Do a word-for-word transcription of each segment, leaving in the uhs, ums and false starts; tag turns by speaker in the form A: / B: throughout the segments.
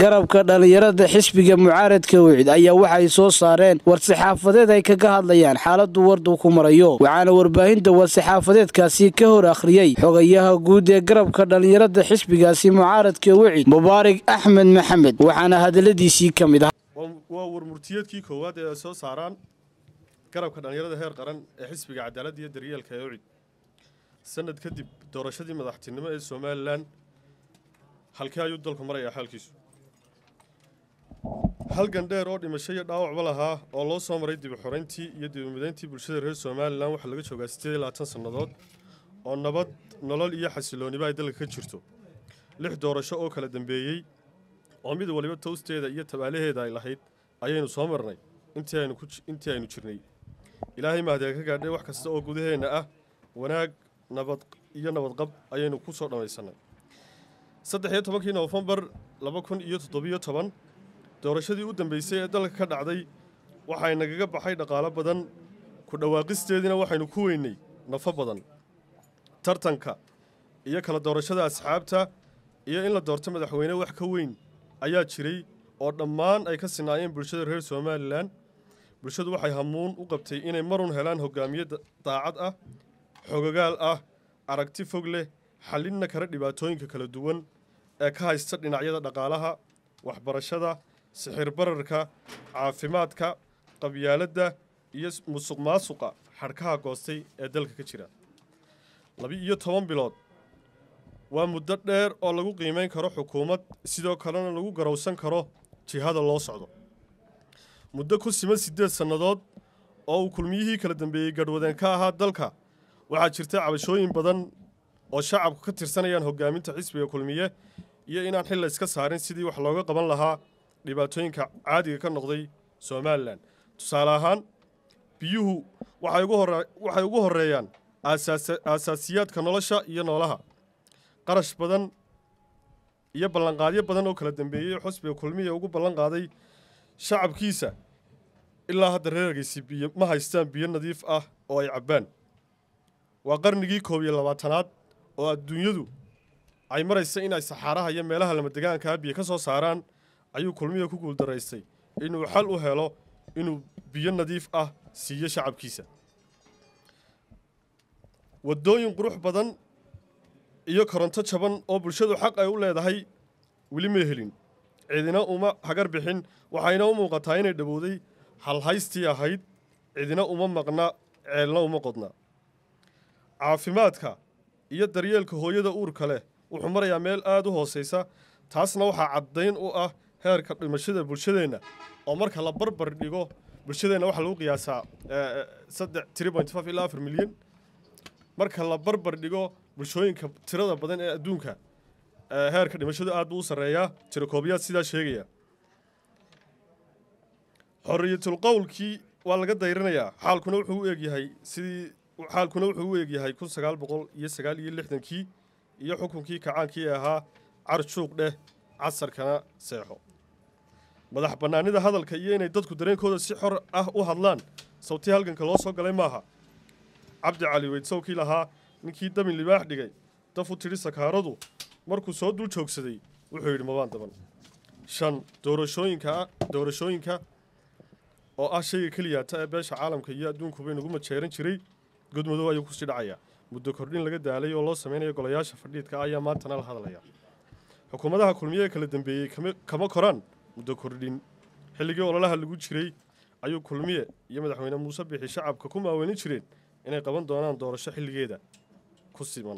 A: garabka dhalinyarada xisbiga mucaaradka wicid ayaa waxay soo saareen war-saxaafadeed ay kaga hadlayaan xaaladu wardu ku marayo waxaana warbaahinta war-saxaafadeedkaasi ka hor akhriyay xogayaha guud ee garabka dhalinyarada xisbigaasi mucaaradka wicid mubaarak axmed maxamed waxaana hadaladiisii ka mid ah
B: waa warmurtiyeedkii koowaad ee soo saaraan garabka dhalinyarada heer qaran ee xisbiga cadaaladda iyo daryeelka ee wicid sanad kadib doorashadii madaxtinimo ee Soomaaliland halkii ayuu dalku marayaa xaalkiisu halgan dheer oo dhimasho iyo dhaawac lahaa oo loo soo maray dib u xoreyntii iyo dib u mideyntii bulshada reer Soomaaliland waxa laga joogaa siddeed iyo labaatan sanadood oo nabad nolol iyo xasilooni ay dalka ka jirto lix doorasho oo kala dambeeyay oo mid waliba toosteeda iyo tabaalaheeda ay lahayd ayaynu soo marnay intii aynu ku intii aynu jirnay ilaahay mahadiga ka gaadhay wax kasta oo gudaheena ah wanaag nabad iyo nabad qab ayaynu ku soo dhamaysanay saddex iyo tobankii November laba kun iyo toddoba iyo toban doorashadii u dambeysay ee dalka ka dhacday waxay nagaga baxay dhaqaale badan ku dhawaaqisteedina waxaynu ku weynay nafo badan tartanka iyo kala doorashada asxaabta iyo in la doorto madaxweyne wax ka weyn ayaa jiray oo dhammaan ay ka sinaayeen bulshada reer Soomaaliland bulshadu waxay hamuun u qabtay inay marun helaan hogaamiye daacad ah xogagaal ah aragti fog leh xalinna kara dhibaatooyinka kala duwan ee ka haysta dhinacyada dhaqaalaha waxbarashada sixir bararka caafimaadka qabyaaladda iyo musuqmaasuqa xarkaha goostay ee dalka ka jira laba iyo toban bilood waa muddo dheer oo lagu qiimeyn karo xukuumad sidoo kalena lagu garowsan karo jihada loo socdo muddo ku siman siddeed sanadood oo uu kulmiyihii kala dambeeyay gadhwadeen ka ahaa dalka waxaa jirta cabashooyin badan oo shacabku ka tirsanayaan hogaaminta xisbiga kulmiye iyo inaan xil la iska saarin sidii wax looga qaban lahaa dhibaatooyinka caadiga ka noqday Soomaaliland tusaale ahaan biyuhu waxay ugu hore waxay ugu horeeyaan aasaasiyaadka nolosha iyo noolaha qarash badan iyo ballanqaadyo badan oo kala dambeeyay xisbiga kulmiye ugu ballan qaaday shacabkiisa ilaa hadda reerkiisa biyo ma haystaan biyo nadiif ah oo ay cabaan waa qarnigii koob iyo labaatanaad oo adduunyadu ay maraysa in ay saxaaraha iyo meelaha lama deegaanka biyo ka soo saaraan ayuu kulmiye ku guul daraystay inuu xal u helo inuu biyo nadiif ah siiyo shacabkiisa wadooyin qurux badan iyo koronto jaban oo bulshadu xaq ay u leedahay weli ma helin cidina uma hagar bixin waxayna u muuqataa inay dhawooday hal haystii ahayd cidina uma maqna ceelna uma qodna caafimaadka iyo daryeelka hooyada uurka leh wuxuu marayaa meel aad u hooseysa taasna waxaa caddayn u ah heerka dhimashada bulshadeena oo marka la barbar dhigo bulshadeena waxa lagu qiyaasaa saddex point five ilaa afar milyan marka la barbar dhigo bulshooyinka tirada badan ee adduunka heerka dhimashadu aad buu u sareeyaa tirakoobiyaad sidaa sheegaya xorriyatul qowlkii waa laga dayrinayaa xaalkuna wuxuu u eegyahay sidii xaalkuna wuxuu u eegyahay kun sagaal boqol iyo sagaal iyo lixdankii iyo xukunkii kacaankii ahaa carshuuq dheh casarkana seexo madax bannaanida hadalka iyo inay dadku dareenkooda si xor ah u hadlaan sawtii halganka loo soo galay maaha cabdi cali weyd sawkii lahaa ninkii damin libaax dhigay dafu tiri sakaaradu markuu soo dul joogsaday wuxuu yidhi mabaan daban shan doorashooyinka doorashooyinka oo ah shayga keliyaata ee beesha caalamka iyo adduunkuba inagu majeeran jiray gudmudug ayuu ku sii dhacayaa muddo kordhin laga daalay oo loo sameynayo golayaasha fadhiidka ayaa maantana la hadlaya xukuumadaha kulmiye kala dambeeyay kama koraan muddo kordhin xilligii ololaha lagu jiray ayuu kulmiye iyo madaxweyne muuse bixi shacabka ku maaweelin jireen inay qaban doonaan doorasho xilligeeda ku siman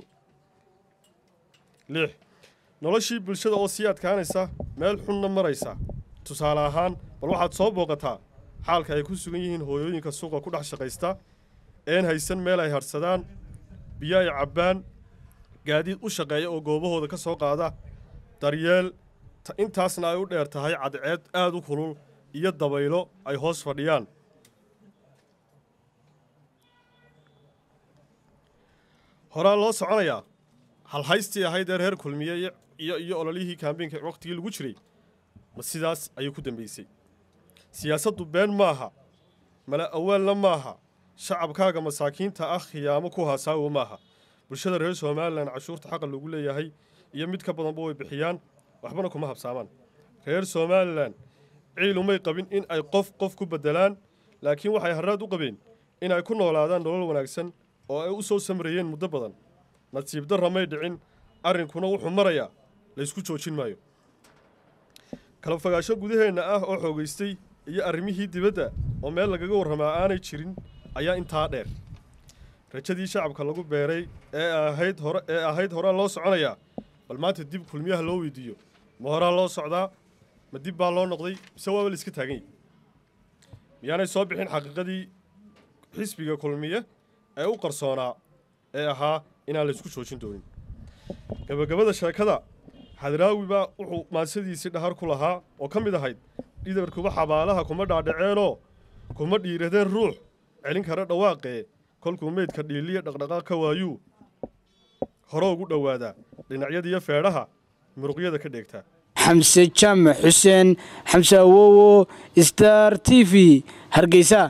B: lix noloshii bulshada oo sii adkaanaysa meel xunna maraysa tusaale ahaan bal waxaad soo booqataa xaalka ay ku sugan yihiin hooyooyinka suuqa ku dhex shaqaysta een haysan meel ay harsadaan biyo ay cabbaan gaadiid u shaqeeya oo goobahooda ka soo qaada daryeel intaasna ay u dheer tahay cadceed aad u kulul iyo dabaylo ay hoos fadhiyaan horaa loo soconayaa hal haystii ahayd ee reer kulmiye iyo iyo ololihii kaambeynka waqtigii lagu jiray ma sidaas ayuu ku dambeysay siyaasaddu been maaha mala awaalna maaha shacabkaaga masaakiinta ah khiyaamo ku haasaawo maaha bulshada reer Soomaaliland cashuurta xaq lagu leeyahay iyo mid ka badanba way bixiyaan waxbana kuma habsaamaan reer Somaliland ciil umay qabin in ay qof qof ku bedelaan laakiin waxay harraad u qabeen in ay ku noolaadaan nolol wanaagsan oo ay u soo samreeyeen muddo badan nasiib darro may dhicin arrinkuna wuxuu marayaa la isku joojin maayo kala fogaasho gudaheena ah oo xoogaystay iyo arrimihii dibadda oo meel lagaga warramaa aanay jirin ayaa intaa dheer rajadii shacabka lagu beeray ee ahayd hore ee ahayd hore loo soconayaa bal maanta dib kulmiyaha loo weydiiyo ma horaa loo socdaa ma dib baa loo noqday mise waaba la iska taagan yahay miyaanay soo bixin xaqiiqadii xisbiga kulmiye ee u qarsoonaa ee ahaa inaan la isku joojin doonin gabagabada sheekada hadraawi baa wuxuu maasadiisii dhahar ku lahaa oo ka mid ahayd dhidarkuba xabaalaha kuma dhaadhaceenoo kuma dhiiradeen ruux celin kara dhawaaqee kolkuu meydka dhiiliya dhaqdhaqaaq ka waayuu hore ugu dhowaadaa dhinacyadiiyo feedhaha muruqyada ka dheegtaa
A: xamse jaamac xuseen xamse awowo star t v hargeysa